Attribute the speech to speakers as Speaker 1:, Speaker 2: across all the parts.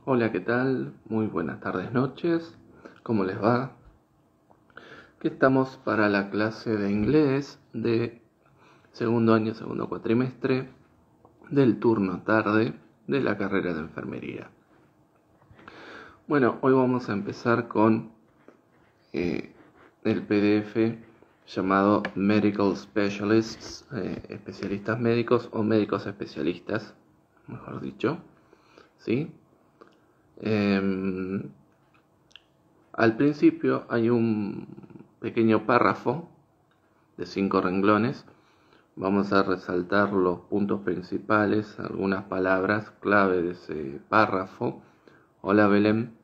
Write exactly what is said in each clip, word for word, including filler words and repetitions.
Speaker 1: Hola, ¿qué tal? Muy buenas tardes, noches. ¿Cómo les va? Aquí estamos para la clase de inglés de segundo año, segundo cuatrimestre del turno tarde de la carrera de enfermería. Bueno, hoy vamos a empezar con eh, el P D F llamado Medical Specialists, eh, especialistas médicos o médicos especialistas, mejor dicho, ¿sí? Eh, Al principio hay un pequeño párrafo de cinco renglones. Vamos a resaltar los puntos principales, algunas palabras clave de ese párrafo. Hola, Belén.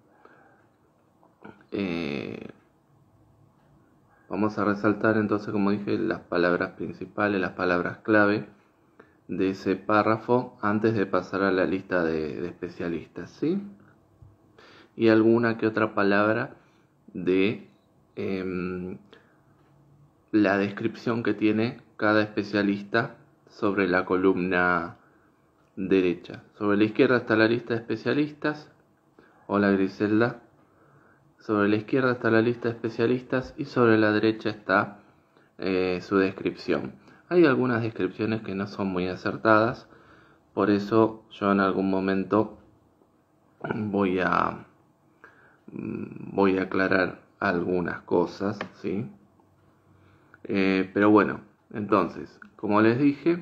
Speaker 1: Eh, vamos a resaltar entonces, como dije, las palabras principales, las palabras clave de ese párrafo antes de pasar a la lista de, de especialistas, ¿sí? Y alguna que otra palabra de eh, la descripción que tiene cada especialista sobre la columna derecha. Sobre la izquierda está la lista de especialistas. Hola, Griselda. Sobre la izquierda está la lista de especialistas y sobre la derecha está eh, su descripción. Hay algunas descripciones que no son muy acertadas, por eso yo en algún momento voy a voy a aclarar algunas cosas, ¿sí? Eh, pero bueno, entonces, como les dije,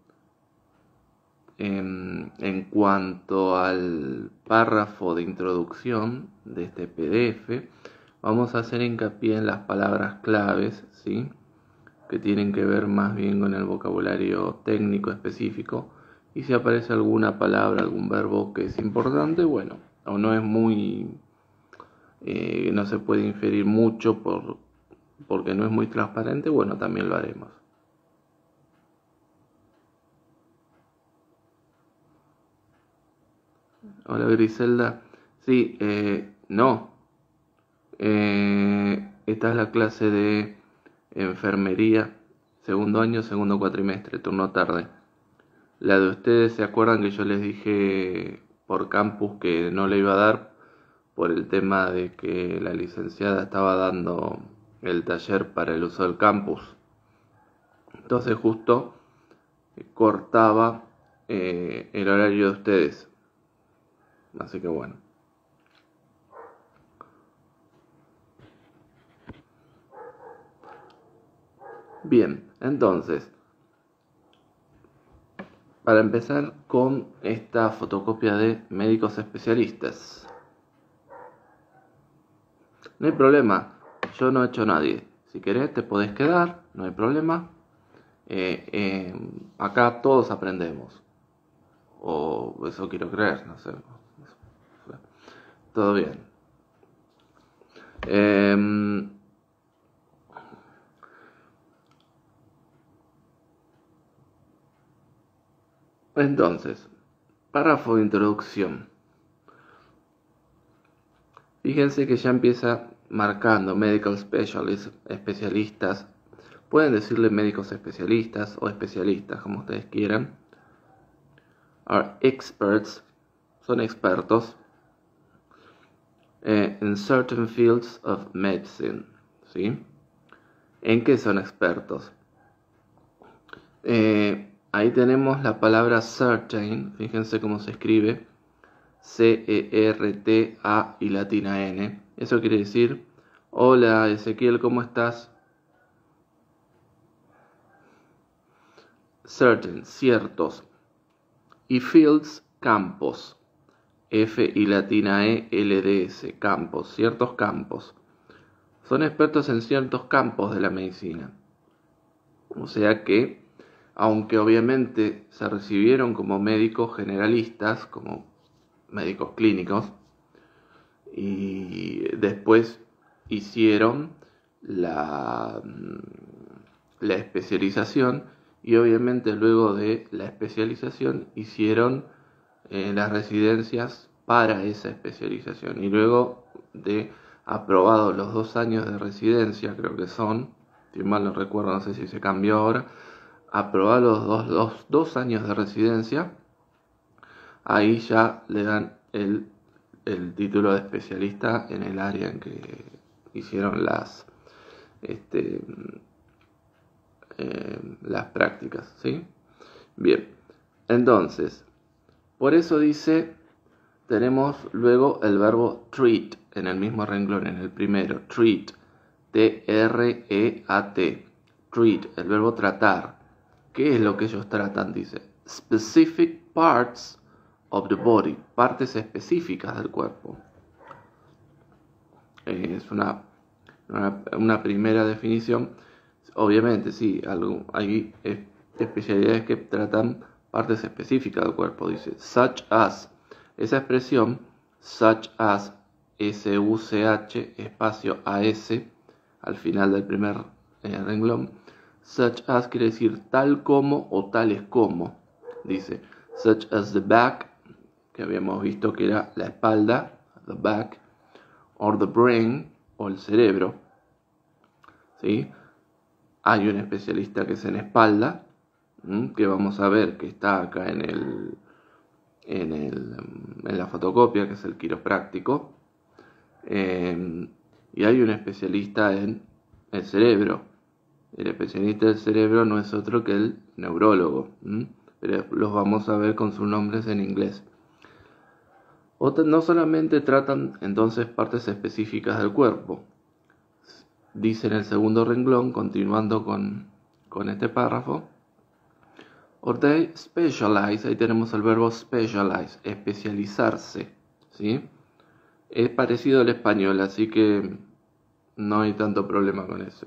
Speaker 1: en, en cuanto al párrafo de introducción de este P D F, vamos a hacer hincapié en las palabras claves, ¿sí? Que tienen que ver más bien con el vocabulario técnico específico, y si aparece alguna palabra, algún verbo que es importante, bueno, o no es muy, eh, no se puede inferir mucho por porque no es muy transparente, bueno, también lo haremos. Hola, Griselda. Sí, eh, no. Eh, esta es la clase de enfermería, segundo año, segundo cuatrimestre, turno tarde. La de ustedes, ¿se acuerdan que yo les dije por campus que no le iba a dar por el tema de que la licenciada estaba dando el taller para el uso del campus? Entonces justo cortaba eh, el horario de ustedes. Así que bueno. Bien, entonces, para empezar con esta fotocopia de médicos especialistas. No hay problema, yo no he hecho a nadie. Si querés te podés quedar, no hay problema. Eh, eh, acá todos aprendemos. O eso quiero creer, no sé. Todo bien. Eh, entonces, párrafo de introducción. Fíjense que ya empieza marcando medical specialists, especialistas. Pueden decirle médicos especialistas o especialistas, como ustedes quieran. Are experts, son expertos eh, in certain fields of medicine, ¿sí? ¿En qué son expertos? Eh, ahí tenemos la palabra certain, fíjense cómo se escribe, C E R T A y latina N. Eso quiere decir, hola Ezequiel, ¿cómo estás? Certain, ciertos. Y fields, campos. F y latina E, L D S, campos, ciertos campos. Son expertos en ciertos campos de la medicina. O sea que, aunque obviamente se recibieron como médicos generalistas, como médicos clínicos, y después hicieron la, la especialización, y obviamente luego de la especialización hicieron eh, las residencias para esa especialización, y luego de aprobados los dos años de residencia, creo que son, si mal no recuerdo, no sé si se cambió ahora, aprobados los dos, dos, dos años de residencia, ahí ya le dan el el título de especialista en el área en que hicieron las, este, eh, las prácticas, ¿sí? Bien, entonces, por eso dice, tenemos luego el verbo treat en el mismo renglón, en el primero, treat, T R E A T, treat, el verbo tratar. ¿Qué es lo que ellos tratan? Dice, specific parts of the body, partes específicas del cuerpo. Eh, es una, una, una primera definición. Obviamente, sí, algo, hay especialidades que tratan partes específicas del cuerpo. Dice, such as, esa expresión, such as, S U C H, espacio A S, al final del primer eh, renglón, such as quiere decir tal como o tales como. Dice, such as the back, que habíamos visto que era la espalda, the back, or the brain, o el cerebro. ¿Sí? Hay un especialista que es en espalda, ¿m? que vamos a ver que está acá en, el, en, el, en la fotocopia, que es el quiropráctico. Eh, y hay un especialista en el cerebro. El especialista del cerebro no es otro que el neurólogo, ¿m? pero los vamos a ver con sus nombres en inglés. Otra, no solamente tratan entonces partes específicas del cuerpo. Dice en el segundo renglón, continuando con, con este párrafo, or they specialize, ahí tenemos el verbo specialize, especializarse, ¿sí? Es parecido al español, así que no hay tanto problema con eso.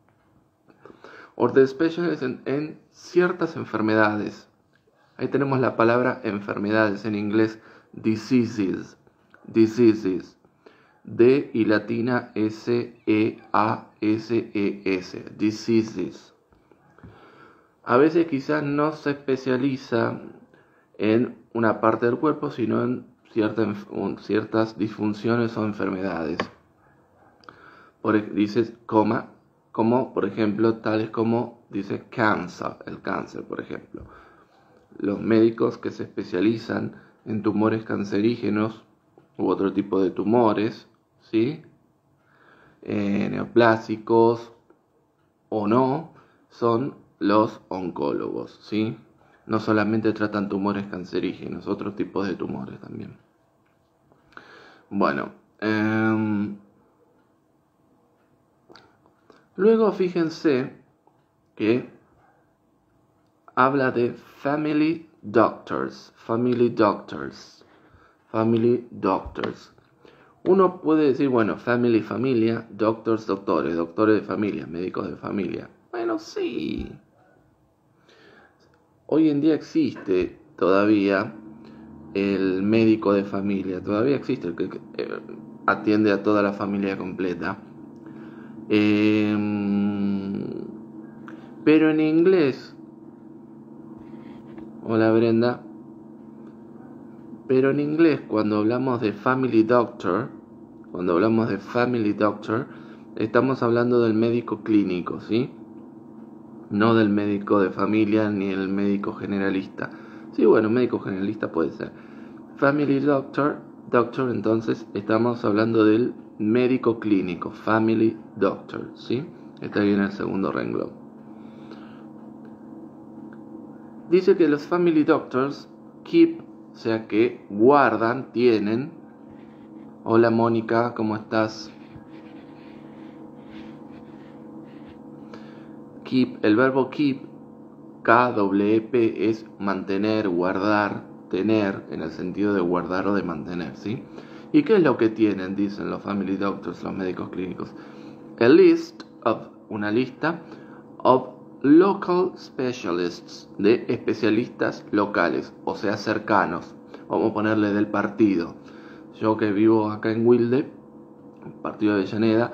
Speaker 1: Or they specialize en, en ciertas enfermedades. Ahí tenemos la palabra enfermedades, en inglés diseases, diseases, D y latina S E A S E S, diseases. A veces quizás no se especializa en una parte del cuerpo, sino en cierta, ciertas disfunciones o enfermedades. Por, dice, coma, como por ejemplo, tales como, dice cancer, el cáncer, por ejemplo. Los médicos que se especializan en tumores cancerígenos u otro tipo de tumores, ¿sí? Eh, neoplásicos o no, son los oncólogos, ¿sí? No solamente tratan tumores cancerígenos, otros tipos de tumores también. Bueno, eh, luego fíjense que habla de family doctors, family doctors, family doctors. Uno puede decir, bueno, family, familia, doctors, doctores, doctores de familia, médicos de familia. Bueno, sí. Hoy en día existe todavía el médico de familia, todavía existe el que eh, atiende a toda la familia completa. Eh, pero en inglés, hola Brenda, pero en inglés cuando hablamos de family doctor, cuando hablamos de family doctor, estamos hablando del médico clínico, ¿sí? No del médico de familia ni el médico generalista. Sí, bueno, médico generalista puede ser. Family doctor, doctor, entonces estamos hablando del médico clínico, family doctor, ¿sí? Está ahí en el segundo renglón. Dice que los family doctors keep, o sea que guardan, tienen. Hola Mónica, ¿cómo estás? Keep, el verbo keep, K W P, es mantener, guardar, tener, en el sentido de guardar o de mantener, ¿sí? ¿Y qué es lo que tienen? Dicen los family doctors, los médicos clínicos. A list of, una lista, of local specialists, de especialistas locales, o sea, cercanos. Vamos a ponerle del partido. Yo que vivo acá en Wilde, partido de Avellaneda,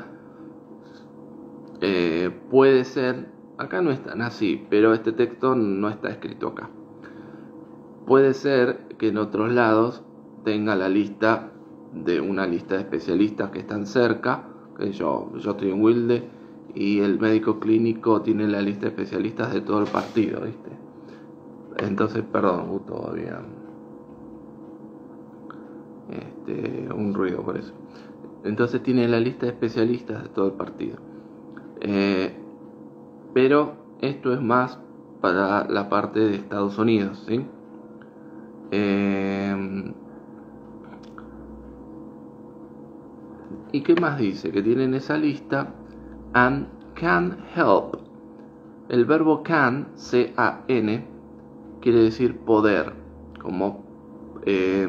Speaker 1: eh, puede ser, acá no es tan así, pero este texto no está escrito acá. Puede ser que en otros lados tenga la lista de una lista de especialistas que están cerca, que yo, yo estoy en Wilde, y el médico clínico tiene la lista de especialistas de todo el partido, ¿viste? Entonces, perdón, uh, todavía. este, un ruido por eso. Entonces tiene la lista de especialistas de todo el partido. Eh, pero esto es más para la parte de Estados Unidos, ¿sí? Eh, ¿Y qué más dice? Que tienen esa lista. And can help. El verbo can, C A N, quiere decir poder, como eh,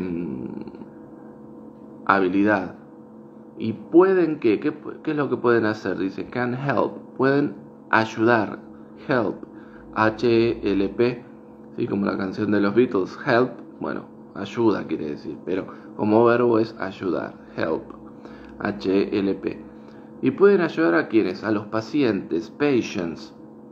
Speaker 1: habilidad. Y pueden, ¿qué? ¿qué? ¿Qué es lo que pueden hacer? Dice can help. Pueden ayudar. Help. H E L P. ¿Sí? Como la canción de los Beatles. Help. Bueno, ayuda quiere decir. Pero como verbo es ayudar. Help. H E L P. ¿Y pueden ayudar a quiénes? A los pacientes. Patients.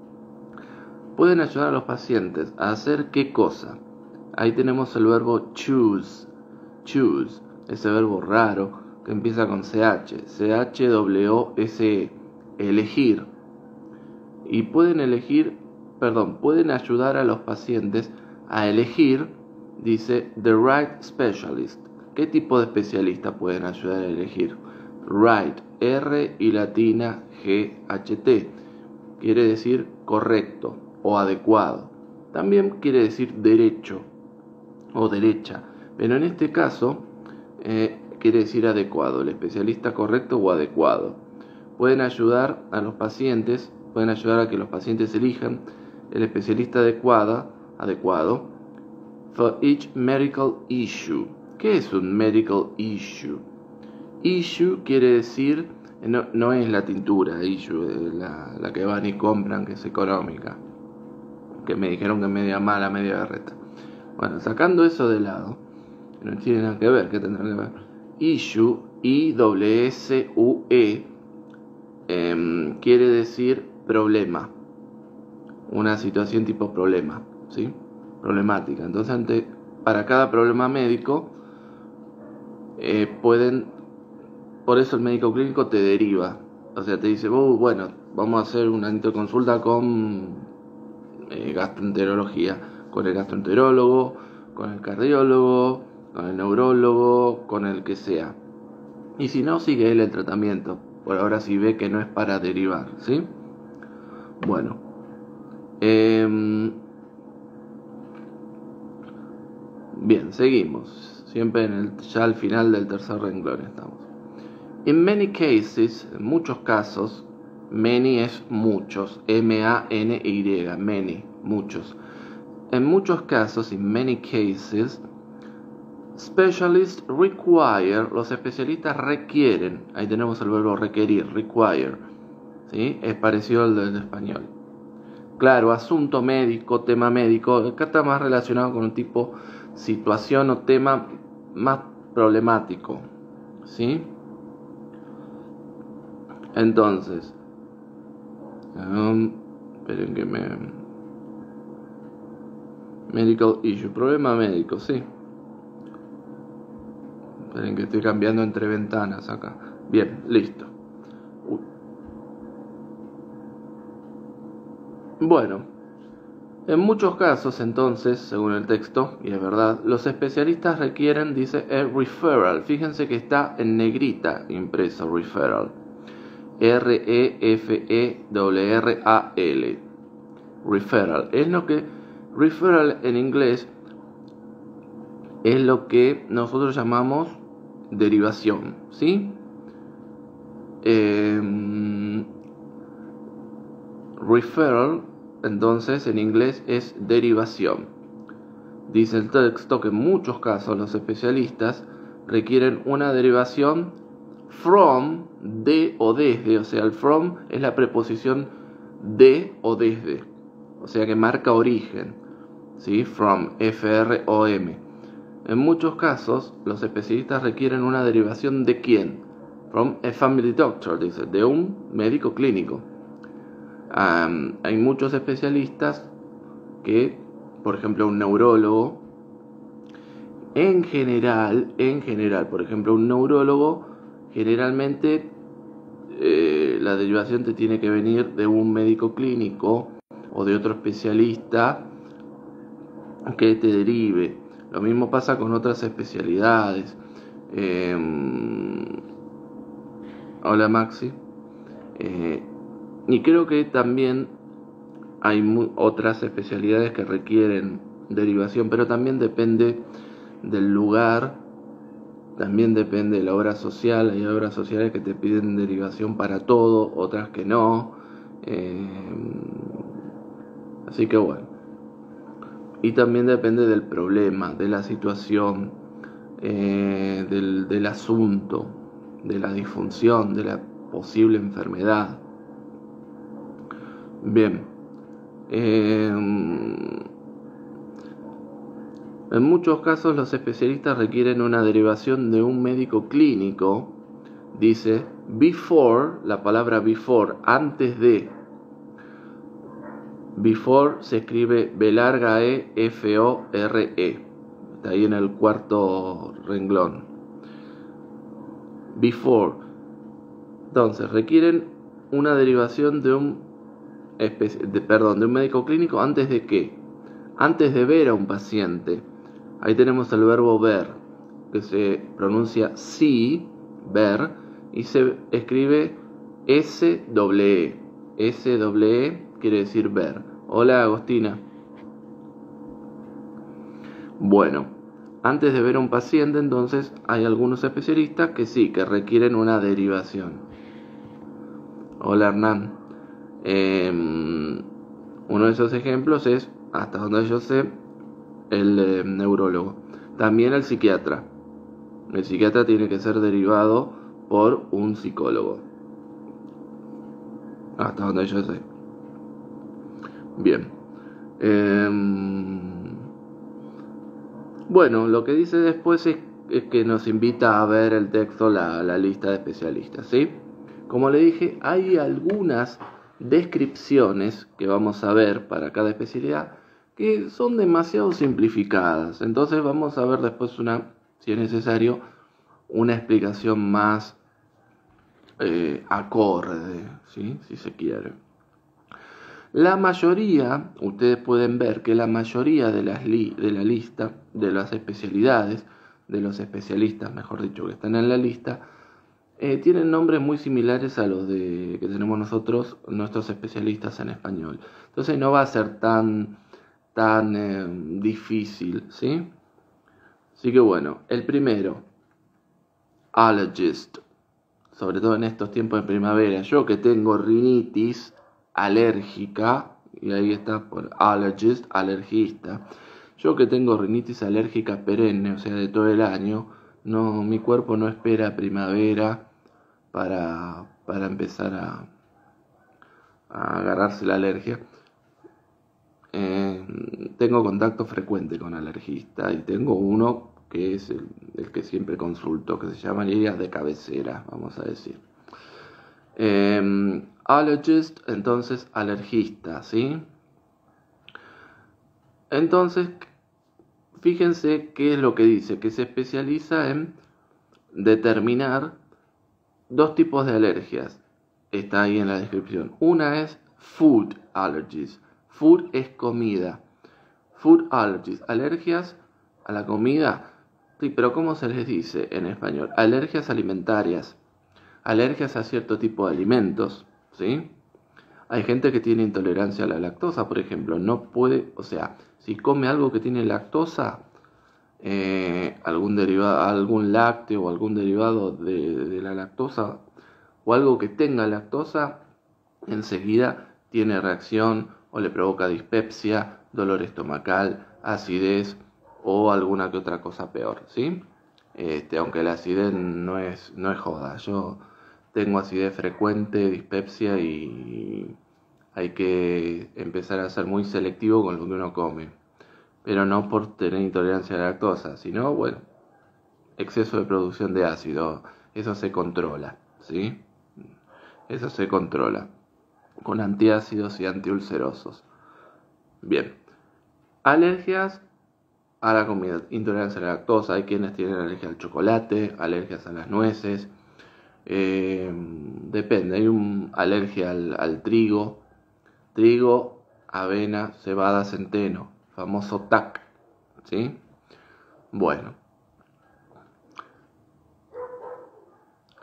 Speaker 1: Pueden ayudar a los pacientes a hacer qué cosa. Ahí tenemos el verbo choose. Choose. Ese verbo raro que empieza con C H, C H W O S E, elegir. Y pueden elegir, perdón, pueden ayudar a los pacientes a elegir, dice, the right specialist. ¿Qué tipo de especialista pueden ayudar a elegir? Right, R y latina G H T, quiere decir correcto o adecuado. También quiere decir derecho o derecha, pero en este caso eh, quiere decir adecuado, el especialista correcto o adecuado. Pueden ayudar a los pacientes, pueden ayudar a que los pacientes elijan el especialista adecuada, adecuado for each medical issue. ¿Qué es un medical issue? Issue quiere decir, no, no es la tintura, issue, la, la que van y compran, que es económica, que me dijeron que media mala, media berreta. Bueno, sacando eso de lado, no tiene nada que ver, ¿qué tendrá que ver? Issue, I S S U E, eh, quiere decir problema, una situación tipo problema, ¿sí? Problemática. Entonces, ante, para cada problema médico, eh, pueden, por eso el médico clínico te deriva, o sea, te dice, oh, bueno, vamos a hacer una interconsulta con eh, gastroenterología, con el gastroenterólogo, con el cardiólogo, con el neurólogo, con el que sea. Y si no, sigue él el tratamiento. Por ahora si ve que no es para derivar, ¿sí? Bueno. Eh, bien, seguimos. Siempre en el, ya al final del tercer renglón estamos. In many cases, en muchos casos, many es muchos, M A N Y, many, muchos. En muchos casos, in many cases, specialists require, los especialistas requieren, ahí tenemos el verbo requerir, require, ¿sí? Es parecido al del español. Claro, asunto médico, tema médico, acá está más relacionado con un tipo, situación o tema más problemático, ¿sí? Entonces, um, esperen que me... medical issue, problema médico, sí. Esperen que estoy cambiando entre ventanas acá. Bien, listo. Uy. Bueno, en muchos casos entonces, según el texto, y es verdad, los especialistas requieren, dice, a referral. Fíjense que está en negrita impreso, referral. R E F E R R A L. Referral. Es lo que, referral en inglés, es lo que nosotros llamamos derivación, ¿sí? Eh, referral, entonces, en inglés es derivación. Dice el texto que en muchos casos los especialistas requieren una derivación from, de o desde, o sea, el from es la preposición de o desde, o sea que marca origen, ¿sí? From, F R O M. En muchos casos, los especialistas requieren una derivación de quién? From a family doctor, dice, de un médico clínico. Um, hay muchos especialistas que, por ejemplo, un neurólogo, en general, en general, por ejemplo, un neurólogo, generalmente eh, la derivación te tiene que venir de un médico clínico o de otro especialista que te derive. Lo mismo pasa con otras especialidades. Eh, hola Maxi. Eh, y creo que también hay mu- otras especialidades que requieren derivación, pero también depende del lugar, también depende de la obra social. Hay obras sociales que te piden derivación para todo, otras que no. Eh, así que bueno. Y también depende del problema, de la situación, eh, del, del asunto, de la disfunción, de la posible enfermedad. Bien. Eh, en muchos casos los especialistas requieren una derivación de un médico clínico. Dice before, la palabra before, antes de. Before se escribe B larga E F O R E. Está ahí en el cuarto renglón. Before. Entonces, requieren una derivación de un, de, perdón, de un médico clínico antes de qué? Antes de ver a un paciente. Ahí tenemos el verbo ver, que se pronuncia see, ver, y se escribe S E E. S E E quiere decir ver. Hola Agostina. Bueno, antes de ver a un paciente, entonces hay algunos especialistas que sí, que requieren una derivación. Hola Hernán. Eh, uno de esos ejemplos es, hasta donde yo sé, el eh, neurólogo. También el psiquiatra. El psiquiatra tiene que ser derivado por un psicólogo. Hasta donde yo sé. Bien. Eh, bueno, lo que dice después es, es que nos invita a ver el texto, la, la lista de especialistas, ¿sí? Como le dije, hay algunas descripciones que vamos a ver para cada especialidad que son demasiado simplificadas. Entonces vamos a ver después una, si es necesario, una explicación más eh, acorde, ¿sí? Si se quiere. La mayoría, ustedes pueden ver que la mayoría de, las li, de la lista, de las especialidades, de los especialistas, mejor dicho, que están en la lista, eh, tienen nombres muy similares a los de, que tenemos nosotros, nuestros especialistas en español. Entonces no va a ser tan, tan eh, difícil, ¿sí? Así que bueno, el primero, allergist, sobre todo en estos tiempos de primavera. Yo que tengo rinitis alérgica, y ahí está por allergist, alergista. Yo que tengo rinitis alérgica perenne, o sea, de todo el año, no, mi cuerpo no espera primavera para, para empezar a, a agarrarse la alergia. Eh, tengo contacto frecuente con alergistas y tengo uno que es el, el que siempre consulto, que se llama líneas de cabecera, vamos a decir. Eh, allergist, entonces alergista, ¿sí? Entonces, fíjense qué es lo que dice, que se especializa en determinar dos tipos de alergias. Está ahí en la descripción. Una es food allergies. Food es comida. Food allergies, alergias a la comida. Sí, pero ¿cómo se les dice en español? Alergias alimentarias. Alergias a cierto tipo de alimentos, ¿sí? Hay gente que tiene intolerancia a la lactosa, por ejemplo. No puede, o sea, si come algo que tiene lactosa, eh, algún derivado, algún lácteo o algún derivado de, de la lactosa, o algo que tenga lactosa, enseguida tiene reacción o le provoca dispepsia, dolor estomacal, acidez o alguna que otra cosa peor, ¿sí? Este, aunque la acidez no es, no es joda. Yo tengo acidez frecuente, dispepsia, y hay que empezar a ser muy selectivo con lo que uno come. Pero no por tener intolerancia a la lactosa, sino, bueno, exceso de producción de ácido. Eso se controla, ¿sí? Eso se controla con antiácidos y antiulcerosos. Bien. Alergias a la comida. Intolerancia a la lactosa. Hay quienes tienen alergia al chocolate, alergias a las nueces. Eh, depende. Hay un alergia al, al trigo. Trigo, avena, cebada, centeno. Famoso T A C. ¿Sí? Bueno.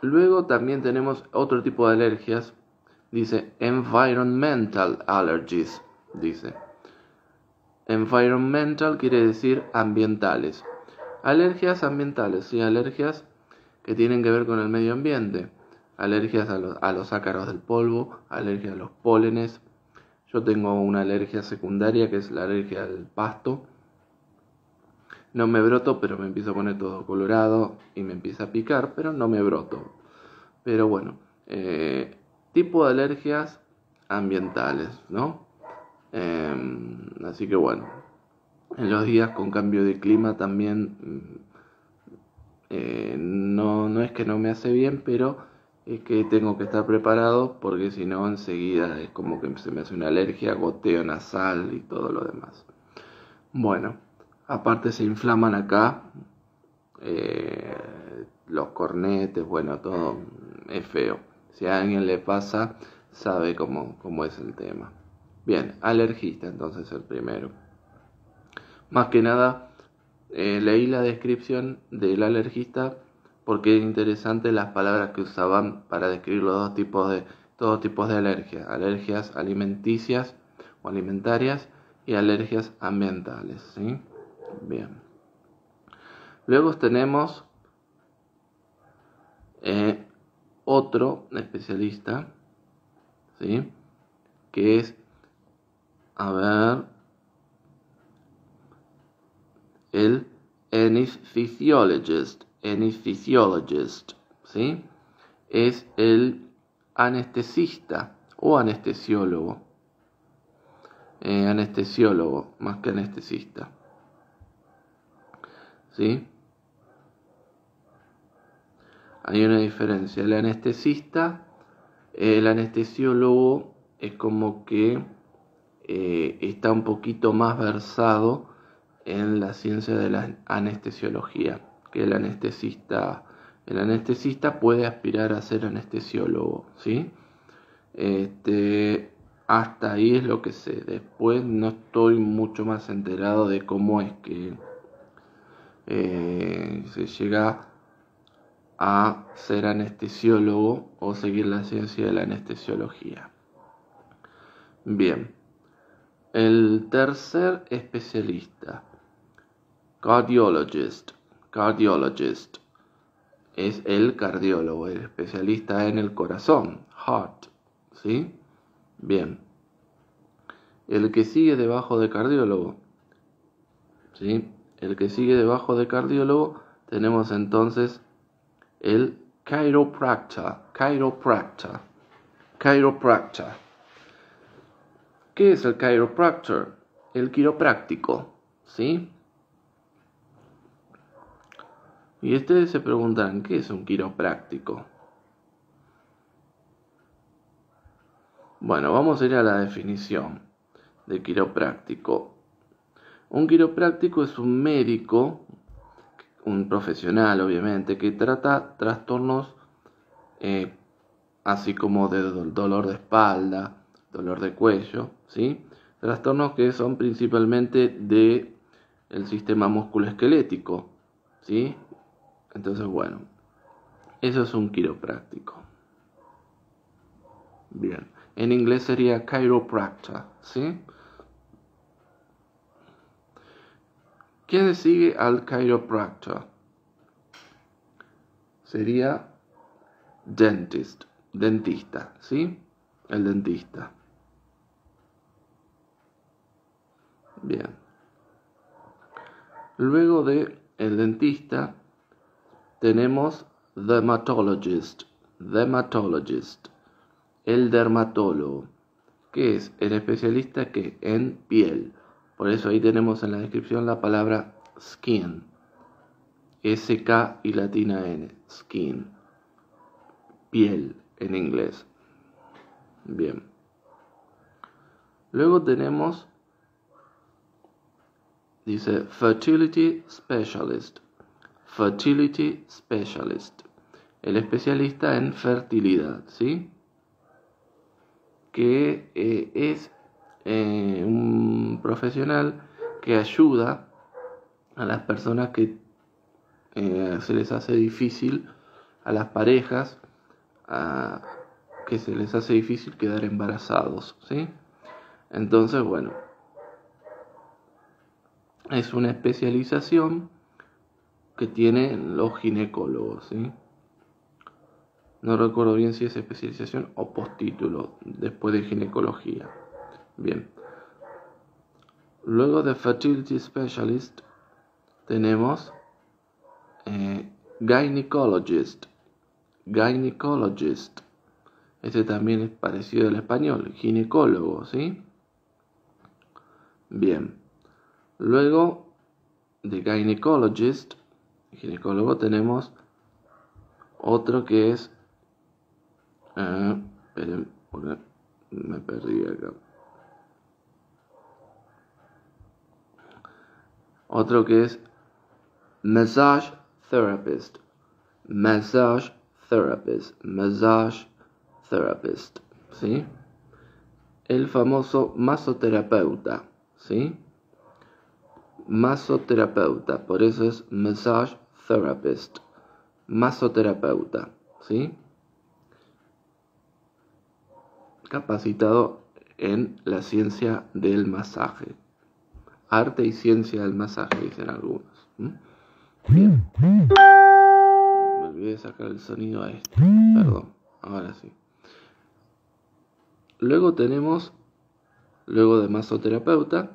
Speaker 1: Luego también tenemos otro tipo de alergias. Dice environmental allergies. Dice environmental quiere decir ambientales. Alergias ambientales, sí, alergias que tienen que ver con el medio ambiente. Alergias a los, a los ácaros del polvo, alergias a los pólenes. Yo tengo una alergia secundaria que es la alergia al pasto. No me broto, pero me empiezo a poner todo colorado y me empieza a picar, pero no me broto. Pero bueno, eh, tipo de alergias ambientales, ¿no? Eh, así que bueno, en los días con cambio de clima también eh, no, no es que no me hace bien, pero es que tengo que estar preparado porque si no enseguida es como que se me hace una alergia, goteo nasal y todo lo demás. Bueno, aparte se inflaman acá eh, los cornetes, bueno, todo es feo. Si a alguien le pasa, sabe cómo, cómo es el tema. Bien, alergista entonces el primero. Más que nada, eh, leí la descripción del alergista porque es interesante las palabras que usaban para describir los dos tipos de, todos tipos de alergias. Alergias alimenticias o alimentarias y alergias ambientales, ¿sí? Bien. Luego tenemos eh, otro especialista, ¿sí? Que es, a ver, el anesthesiologist, anesthesiologist, ¿sí? Es el anestesista o anestesiólogo, eh, anestesiólogo más que anestesista, ¿sí? Hay una diferencia. El anestesista, el anestesiólogo es como que eh, está un poquito más versado en la ciencia de la anestesiología que el anestesista. El anestesista puede aspirar a ser anestesiólogo, ¿sí? Este, hasta ahí es lo que sé. Después no estoy mucho más enterado de cómo es que eh, se llega a ser anestesiólogo o seguir la ciencia de la anestesiología. Bien, el tercer especialista, cardiologist, cardiologist, es el cardiólogo, el especialista en el corazón, heart, ¿sí? Bien, el que sigue debajo de cardiólogo, ¿sí? El que sigue debajo de cardiólogo tenemos entonces el chiropractor, chiropractor, chiropractor. ¿Qué es el chiropractor? El quiropráctico, ¿sí? Y ustedes se preguntarán, ¿qué es un quiropráctico? Bueno, vamos a ir a la definición de quiropráctico. Un quiropráctico es un médico, un profesional obviamente, que trata trastornos eh, así como de dolor de espalda, dolor de cuello, ¿sí? Trastornos que son principalmente de el sistema musculoesquelético, ¿sí? Entonces, bueno, eso es un quiropráctico. Bien, en inglés sería chiropractor, ¿sí? ¿Quién sigue al chiropractor? Sería dentist, dentista, ¿sí? El dentista. Bien. Luego de el dentista tenemos dermatologist, dermatologist, el dermatólogo, que es el especialista que en piel. Por eso ahí tenemos en la descripción la palabra skin, S K y latina N, skin, piel en inglés. Bien. Luego tenemos, dice fertility specialist, fertility specialist, el especialista en fertilidad, ¿sí? Que eh, es eh, un profesional que ayuda a las personas que eh, se les hace difícil a las parejas a, que se les hace difícil quedar embarazados, ¿sí? Entonces, bueno, es una especialización que tienen los ginecólogos, ¿sí? No recuerdo bien si es especialización o postítulo después de ginecología. Bien. Luego de Fertility Specialist tenemos eh, Gynecologist. Gynecologist. Este también es parecido al español. Ginecólogo, ¿sí? Bien. Luego de Gynecologist, ginecólogo, tenemos otro que es... Uh, esperen, porque me perdí acá. Otro que es Massage Therapist. Massage Therapist. Massage Therapist. ¿Sí? El famoso masoterapeuta. ¿Sí? Masoterapeuta. Por eso es Massage Therapist. Masoterapeuta. ¿Sí? Capacitado en la ciencia del masaje. Arte y ciencia del masaje, dicen algunos. ¿Mm? Bien. Me olvidé de sacar el sonido a este. Perdón, ahora sí. Luego tenemos, luego de masoterapeuta,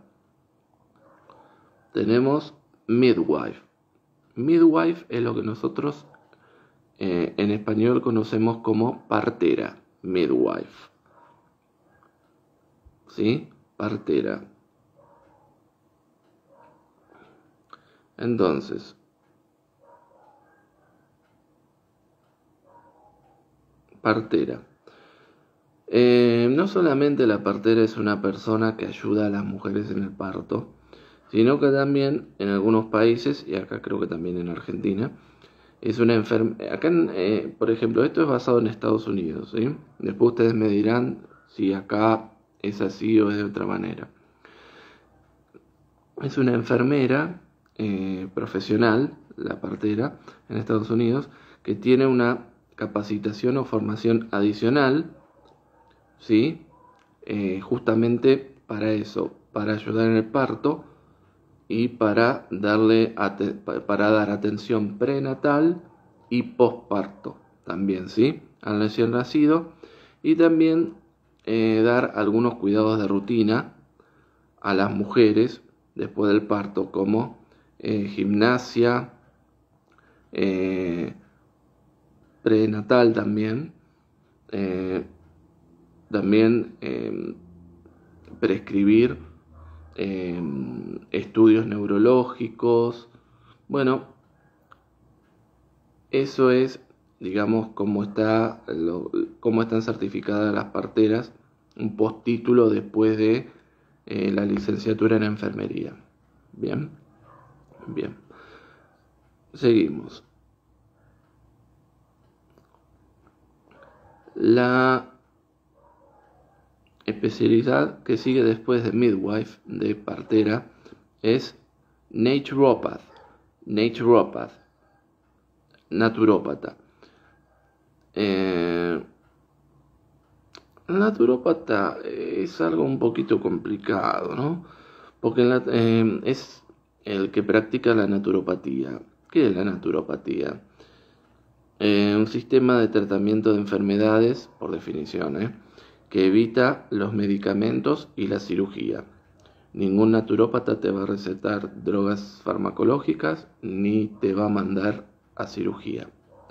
Speaker 1: tenemos midwife. Midwife es lo que nosotros eh, en español conocemos como partera. Midwife. ¿Sí? Partera. Entonces, partera. Eh, no solamente la partera es una persona que ayuda a las mujeres en el parto, sino que también en algunos países, y acá creo que también en Argentina, es una enfermera. Acá, eh, por ejemplo, esto es basado en Estados Unidos, ¿sí? Después ustedes me dirán si acá es así o es de otra manera. Es una enfermera eh, profesional, la partera, en Estados Unidos, que tiene una capacitación o formación adicional, ¿sí? Eh, justamente para eso, para ayudar en el parto y para darle para dar atención prenatal y posparto también, ¿sí? Al recién nacido, y también eh, dar algunos cuidados de rutina a las mujeres después del parto, como eh, gimnasia eh, prenatal también, eh, también eh, prescribir eh, estudios neurológicos. Bueno, eso es, digamos, cómo está lo, cómo están certificadas las parteras, un postítulo después de eh, la licenciatura en enfermería. Bien, bien. Seguimos. La especialidad que sigue después de midwife, de partera, es naturopath. Naturopath. Naturópata. Eh, naturópata es algo un poquito complicado, ¿no? Porque la, eh, es el que practica la naturopatía. ¿Qué es la naturopatía? Eh, un sistema de tratamiento de enfermedades, por definición, ¿eh? que evita los medicamentos y la cirugía. Ningún naturópata te va a recetar drogas farmacológicas ni te va a mandar a cirugía.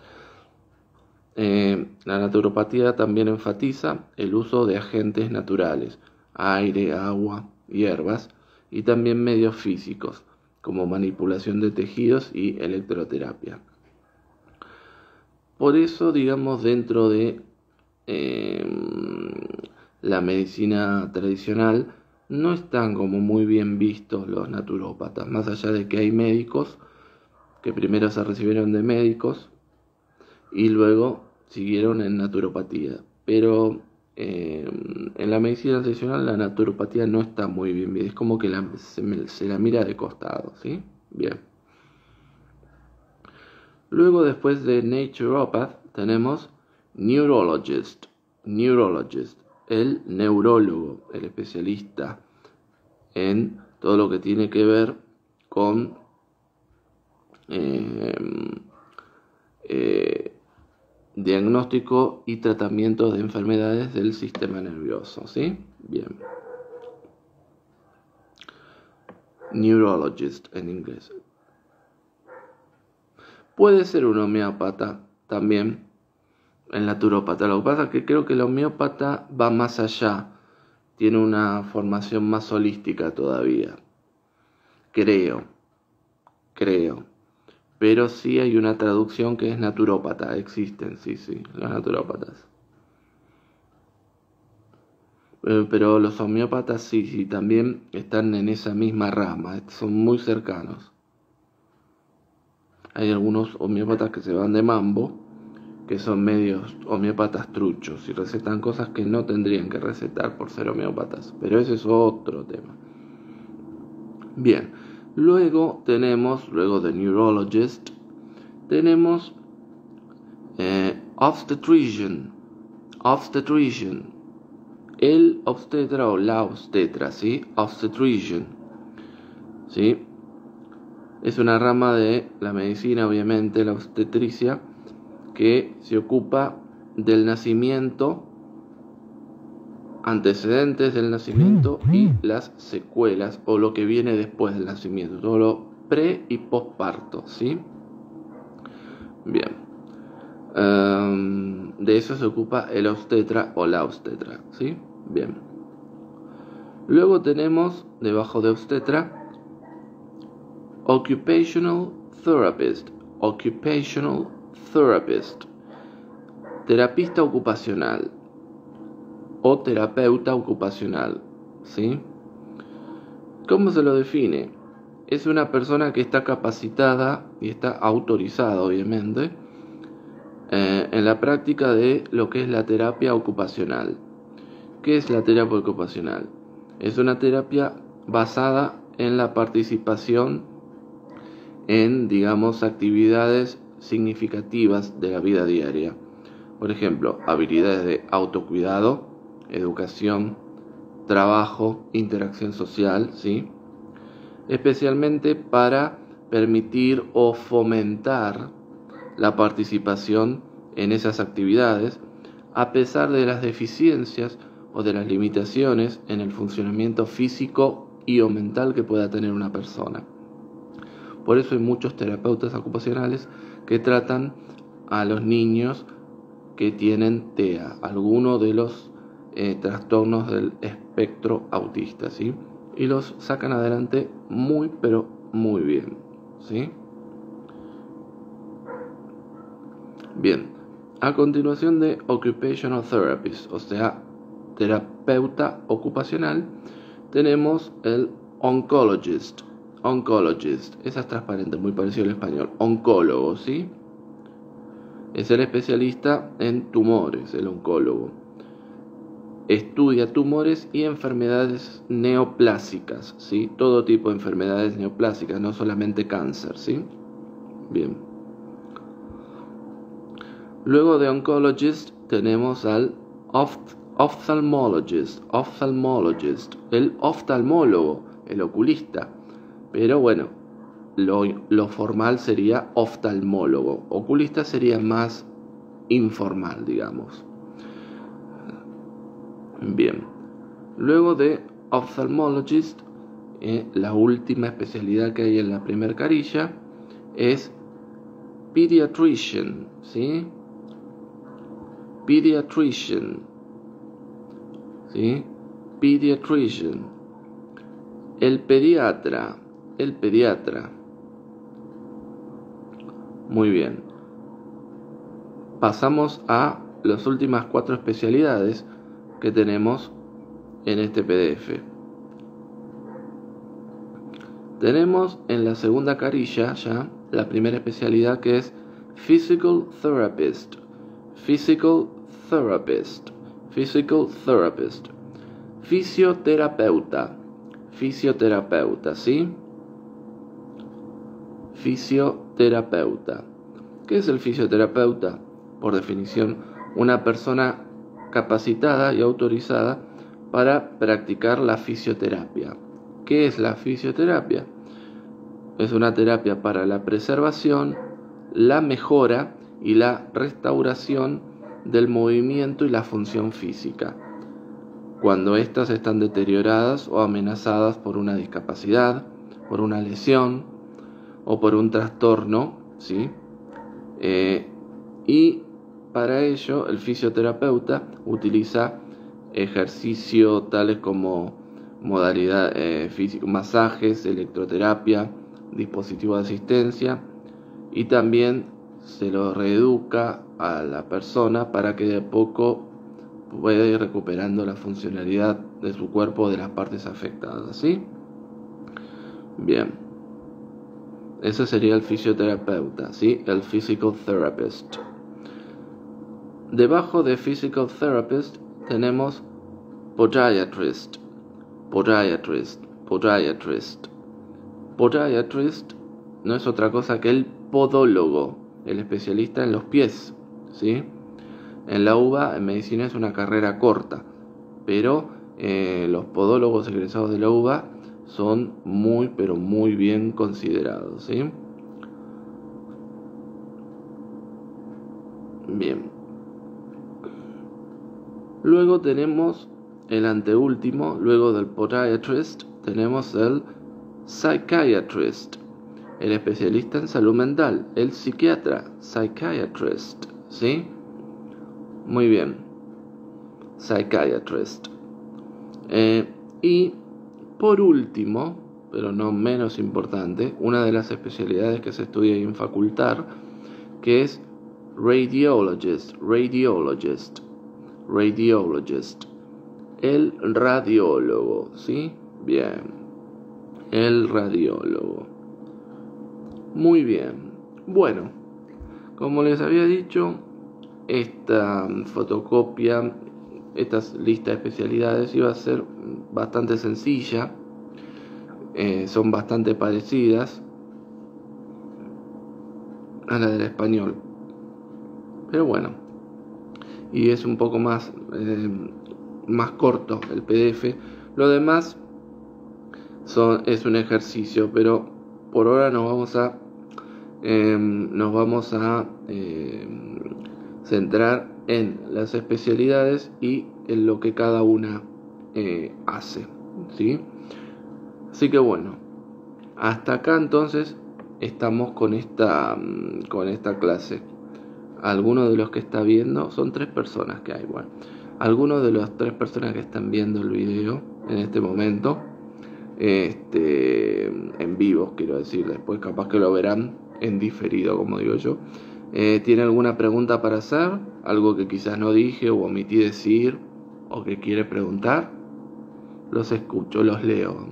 Speaker 1: Eh, la naturopatía también enfatiza el uso de agentes naturales, aire, agua, hierbas, y también medios físicos, como manipulación de tejidos y electroterapia. Por eso, digamos, dentro de eh, la medicina tradicional, no están como muy bien vistos los naturópatas, más allá de que hay médicos que primero se recibieron de médicos y luego siguieron en naturopatía. Pero eh, en la medicina tradicional la naturopatía no está muy bien vista, es como que la, se, se la mira de costado, ¿sí? Bien. Luego, después de naturopath, tenemos neurologist. Neurologist, el neurólogo, el especialista en todo lo que tiene que ver con eh, eh, diagnóstico y tratamiento de enfermedades del sistema nervioso, ¿sí? Bien. Neurologist en inglés. Puede ser un homeópata también, el naturópata. Lo que pasa es que creo que el homeópata va más allá, tiene una formación más holística todavía. Creo, creo. Pero sí hay una traducción que es naturópata, existen, sí, sí, los naturópatas. Pero los homeópatas sí, sí, también están en esa misma rama, son muy cercanos. Hay algunos homeópatas que se van de mambo, que son medios homeópatas truchos y recetan cosas que no tendrían que recetar por ser homeópatas, pero ese es otro tema. Bien, luego tenemos, luego de neurologist, tenemos eh, obstetrician, obstetrician, el obstetra o la obstetra, ¿sí? Obstetrician, ¿sí? Es una rama de la medicina, obviamente, la obstetricia, que se ocupa del nacimiento, antecedentes del nacimiento y las secuelas o lo que viene después del nacimiento, todo lo pre y posparto, ¿sí? Bien. Um, de eso se ocupa el obstetra o la obstetra, ¿sí? Bien. Luego tenemos, debajo de obstetra, occupational therapist, occupational therapist, terapista ocupacional o terapeuta ocupacional, ¿sí? ¿Cómo se lo define? Es una persona que está capacitada y está autorizada, obviamente, eh, en la práctica de lo que es la terapia ocupacional. ¿Qué es la terapia ocupacional? Es una terapia basada en la participación en, digamos, actividades significativas de la vida diaria. Por ejemplo, habilidades de autocuidado, educación, trabajo, interacción social, ¿sí? Especialmente para permitir o fomentar la participación en esas actividades, a pesar de las deficiencias o de las limitaciones en el funcionamiento físico y o mental que pueda tener una persona. Por eso hay muchos terapeutas ocupacionales que tratan a los niños que tienen T E A, alguno de los eh, trastornos del espectro autista, ¿sí? Y los sacan adelante muy, pero muy bien, ¿sí? Bien, a continuación de Occupational Therapist, o sea, terapeuta ocupacional, tenemos el Oncologist. Oncologist, esa es transparente, muy parecido al español. Oncólogo, ¿sí? Es el especialista en tumores, el oncólogo. Estudia tumores y enfermedades neoplásicas, ¿sí? Todo tipo de enfermedades neoplásicas, no solamente cáncer, ¿sí? Bien. Luego de oncologist tenemos al oft- ophthalmologist, ophthalmologist, el oftalmólogo, el oculista. Pero bueno, lo, lo formal sería oftalmólogo. Oculista sería más informal, digamos. Bien. Luego de ophthalmologist, eh, la última especialidad que hay en la primer carilla es pediatrician, ¿sí? Pediatrician, ¿sí? Pediatrician. El pediatra, el pediatra. Muy bien. Pasamos a las últimas cuatro especialidades que tenemos en este P D F. Tenemos en la segunda carilla ya la primera especialidad, que es Physical Therapist. Physical Therapist. Physical Therapist. Fisioterapeuta. Fisioterapeuta, ¿sí? Fisioterapeuta. ¿Qué es el fisioterapeuta? Por definición, una persona capacitada y autorizada para practicar la fisioterapia. ¿Qué es la fisioterapia? Es una terapia para la preservación, la mejora y la restauración del movimiento y la función física, cuando éstas están deterioradas o amenazadas por una discapacidad, por una lesión o por un trastorno, ¿sí? Eh, y para ello el fisioterapeuta utiliza ejercicios tales como modalidad eh, físico, masajes, electroterapia, dispositivos de asistencia, y también se lo reeduca a la persona para que de a poco pueda ir recuperando la funcionalidad de su cuerpo o de las partes afectadas, ¿sí? Bien, ese sería el fisioterapeuta, ¿sí? El physical therapist. Debajo de physical therapist tenemos podiatrist, podiatrist, podiatrist. Podiatrist no es otra cosa que el podólogo, el especialista en los pies, ¿sí? En la U B A, en medicina, es una carrera corta, pero eh, los podólogos egresados de la U B A son muy, pero muy bien considerados, ¿sí? Bien. Luego tenemos el anteúltimo, luego del podiatrist, tenemos el psychiatrist, el especialista en salud mental, el psiquiatra, psychiatrist, ¿sí? Muy bien, psychiatrist. Eh, y por último, pero no menos importante, una de las especialidades que se estudia en facultad, que es radiologist, radiologist, radiologist, el radiólogo, ¿sí? Bien. El radiólogo. Muy bien. Bueno, como les había dicho, esta fotocopia, esta lista de especialidades iba a ser bastante sencilla. Eh, son bastante parecidas a la del español. Pero bueno, y es un poco más, eh, más corto el P D F. Lo demás Son, es un ejercicio, pero por ahora nos vamos a eh, nos vamos a eh, centrar en las especialidades y en lo que cada una eh, hace, ¿sí? Así que bueno, hasta acá entonces estamos con esta con esta clase. Algunos de los que está viendo, son tres personas que hay, bueno, algunos de las tres personas que están viendo el video en este momento, Este, en vivo, quiero decir, después capaz que lo verán en diferido, como digo yo. Eh, ¿Tiene alguna pregunta para hacer? ¿Algo que quizás no dije o omití decir o que quiere preguntar? Los escucho, los leo.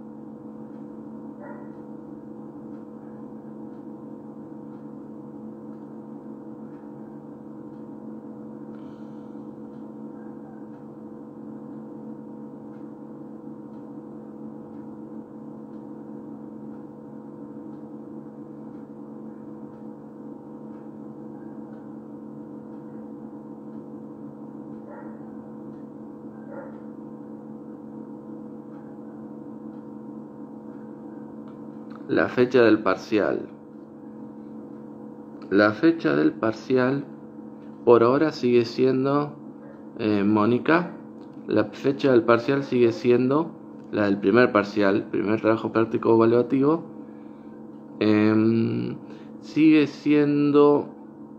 Speaker 1: La fecha del parcial. La fecha del parcial por ahora sigue siendo, eh, Mónica, la fecha del parcial sigue siendo la del primer parcial, primer trabajo práctico evaluativo. Eh, sigue siendo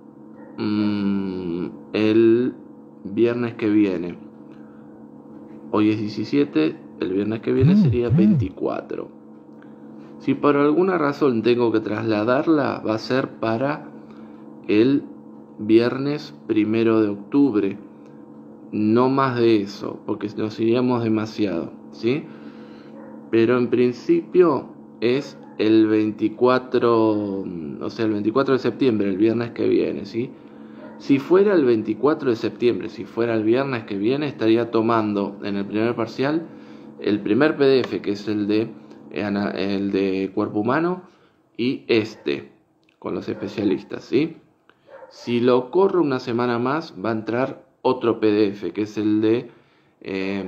Speaker 1: mmm, el viernes que viene. Hoy es diecisiete, el viernes que viene sería veinticuatro. Si por alguna razón tengo que trasladarla, va a ser para el viernes primero de octubre. No más de eso, porque nos iríamos demasiado, ¿sí? Pero en principio es el veinticuatro, o sea, el veinticuatro de septiembre, el viernes que viene, ¿sí? Si fuera el veinticuatro de septiembre, si fuera el viernes que viene, estaría tomando en el primer parcial el primer P D F, que es el de el de cuerpo humano, y este, con los especialistas, ¿sí? Si lo corro una semana más, va a entrar otro P D F, que es el de eh,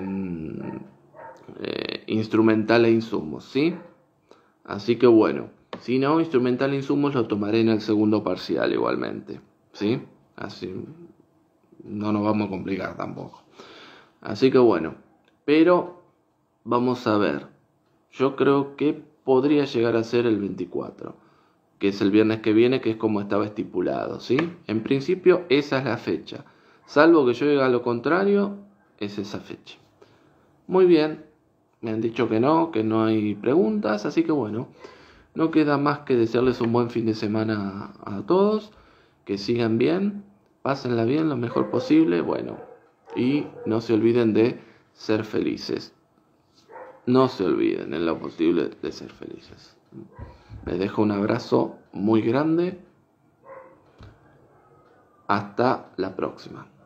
Speaker 1: eh, instrumental e insumos, ¿sí? Así que bueno, si no, instrumental e insumos lo tomaré en el segundo parcial igualmente, ¿sí? Así no nos vamos a complicar tampoco. Así que bueno, pero vamos a ver. Yo creo que podría llegar a ser el veinticuatro, que es el viernes que viene, que es como estaba estipulado, ¿sí? En principio esa es la fecha. Salvo que yo diga lo contrario, es esa fecha. Muy bien, me han dicho que no, que no hay preguntas, así que bueno, no queda más que desearles un buen fin de semana a todos, que sigan bien, pásenla bien lo mejor posible, bueno, y no se olviden de ser felices. No se olviden en lo posible de ser felices. Les dejo un abrazo muy grande. Hasta la próxima.